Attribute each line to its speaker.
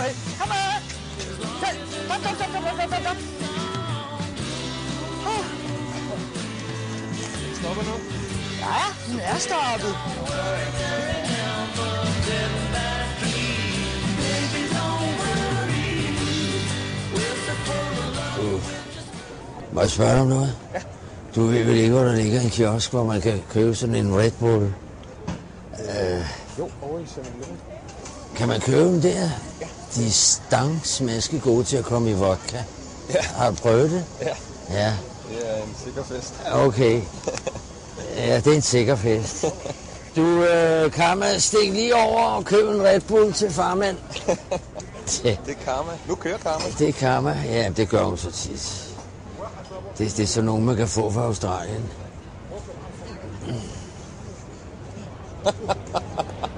Speaker 1: ahead. Come on. Stop.
Speaker 2: Stopper nu?
Speaker 1: Ja, den er stoppet.
Speaker 3: Må jeg spørge dig om noget?
Speaker 2: Ja.
Speaker 3: Du ved vel ikke, hvor der ligger en kiosk, hvor man kan købe sådan en Red Bull?
Speaker 2: Jo, over i 7-Eleven.
Speaker 3: Kan man købe dem der?
Speaker 2: Ja.
Speaker 3: De er stangsmaske gode til at komme i vodka.
Speaker 2: Ja.
Speaker 3: Har du prøvet det?
Speaker 2: Ja.
Speaker 3: Ja.
Speaker 2: Det er en sikker fest.
Speaker 3: Okay. Ja, det er en sikker fest. Du, Karma, stik lige over og køb en Red Bull til farmand.
Speaker 2: Det er Karma. Nu kører Karma.
Speaker 3: Det er Karma. Ja, det gør hun så tit. Det er sådan nogen, man kan få fra Australien.